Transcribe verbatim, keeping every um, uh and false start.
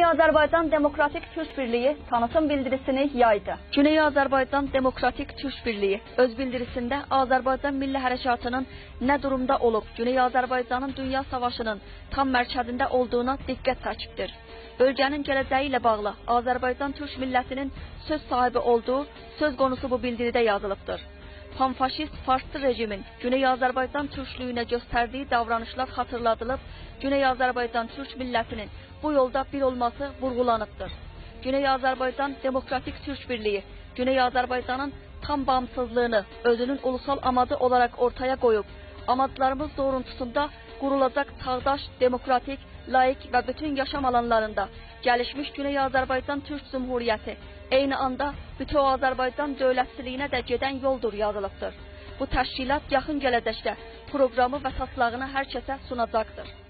Azərbaycan Demokratik Türk Birliği tanıtım bildirisini yaydı. Güney Azərbaycan Demokratik Türk Birliği öz bildirisində Azərbaycan Milli Hərəkatının nə durumda olub, Güney Azərbaycanın Dünya Savaşının tam mərkəzində olduğuna diqqət çəkibdir. Bölgənin gələcəyi ilə bağlı Azərbaycan Türk millətinin söz sahibi olduğu söz konusu bu bildiridə yazılıbdır. Panfaşist farsçı rejimin Güney Azərbaycan Türklüyünə göstərdiyi davranışlar xatırladılıb, Güney Azərbaycan Türk millətinin bu yolda bir olması vurğulanıbdır. Güney Azərbaycan Demokratik Türk Birliği, Güney Azərbaycanın tam bağımsızlığını özünün ulusal amadı olarak ortaya koyup, amadlarımız doğrultusunda kurulacak çağdaş, demokratik, laik ve bütün yaşam alanlarında gelişmiş Güney Azərbaycan Türk Cumhuriyeti, eyni anda bütün Azərbaycan dövlətçiliyinə də gedən yoldur yazılıbdır. Bu təşkilat yaxın gələcəkdə programı və taslağını hər kəsə sunacaqdır.